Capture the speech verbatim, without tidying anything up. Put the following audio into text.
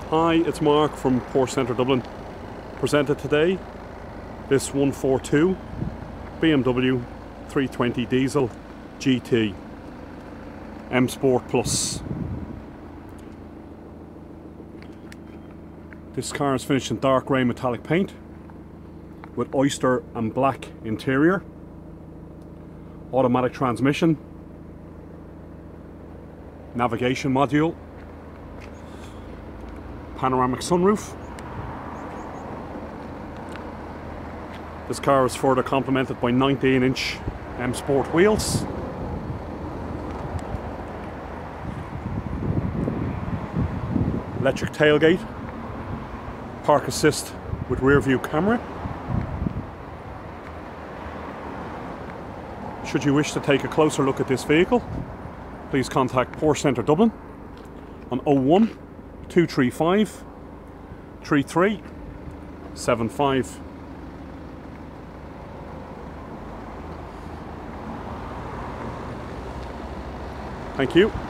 Hi, it's Mark from Porsche Centre Dublin. Presented today this one forty-two B M W three twenty diesel G T M Sport Plus. This car is finished in dark grey metallic paint with oyster and black interior, automatic transmission, navigation module, panoramic sunroof. This car is further complemented by nineteen inch M Sport wheels, electric tailgate, park assist with rear view camera. Should you wish to take a closer look at this vehicle, please contact Porsche Centre Dublin on oh one, two three five, three three seven five. Thank you.